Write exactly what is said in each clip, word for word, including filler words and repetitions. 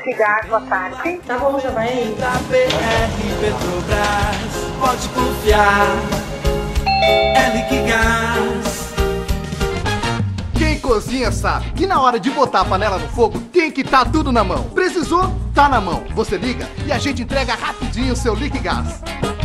Liquigás, boa tarde. Tá bom, já vai aí. Da B R Petrobras, pode confiar, é Liquigás. Quem cozinha sabe que na hora de botar a panela no fogo tem que estar tudo na mão. Precisou? Tá na mão. Você liga e a gente entrega rapidinho o seu Liquigás.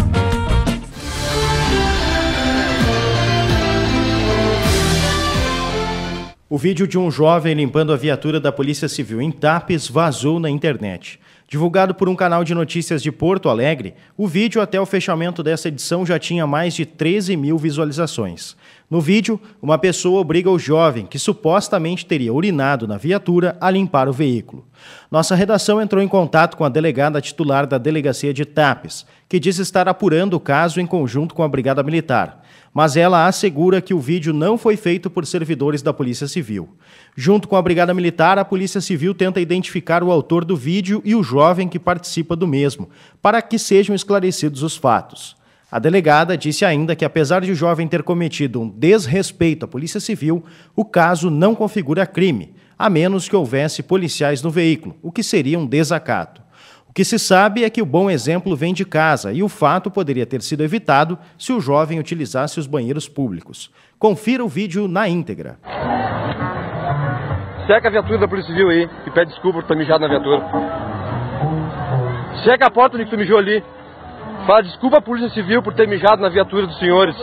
O vídeo de um jovem limpando a viatura da Polícia Civil em Tapes vazou na internet. Divulgado por um canal de notícias de Porto Alegre, o vídeo até o fechamento dessa edição já tinha mais de treze mil visualizações. No vídeo, uma pessoa obriga o jovem, que supostamente teria urinado na viatura, a limpar o veículo. Nossa redação entrou em contato com a delegada titular da Delegacia de Tapes, que diz estar apurando o caso em conjunto com a Brigada Militar. Mas ela assegura que o vídeo não foi feito por servidores da Polícia Civil. Junto com a Brigada Militar, a Polícia Civil tenta identificar o autor do vídeo e o jovem que participa do mesmo, para que sejam esclarecidos os fatos. A delegada disse ainda que, apesar de o jovem ter cometido um desrespeito à Polícia Civil, o caso não configura crime, a menos que houvesse policiais no veículo, o que seria um desacato. O que se sabe é que o bom exemplo vem de casa e o fato poderia ter sido evitado se o jovem utilizasse os banheiros públicos. Confira o vídeo na íntegra. Checa a viatura da Polícia Civil aí e pede desculpa por ter mijado na viatura. Checa a porta onde tu mijou ali. Fala desculpa à Polícia Civil por ter mijado na viatura dos senhores.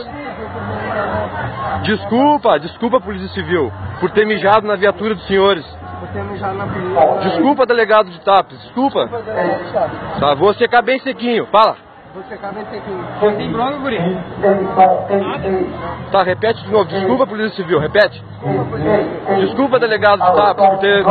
Desculpa, desculpa Polícia Civil por ter mijado na viatura dos senhores. Desculpa, delegado de Tapes, desculpa. Tá, vou secar bem sequinho, fala. Vou secar bem sequinho. Tem bronca, guri? Tá, repete de novo. Desculpa, Polícia Civil, repete. Desculpa, delegado de Tapes, por ter...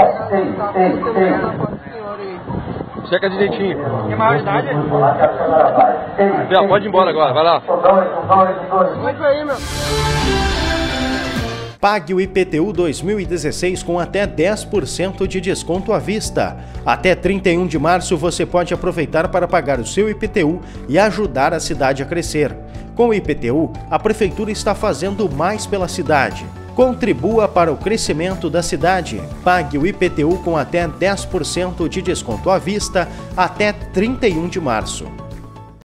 Seca direitinho. Tem maior idade? Já, pode ir embora agora, vai lá. Isso aí, meu. Pague o I P T U dois mil e dezesseis com até dez por cento de desconto à vista. Até trinta e um de março você pode aproveitar para pagar o seu I P T U e ajudar a cidade a crescer. Com o I P T U, a Prefeitura está fazendo mais pela cidade. Contribua para o crescimento da cidade. Pague o I P T U com até dez por cento de desconto à vista até trinta e um de março.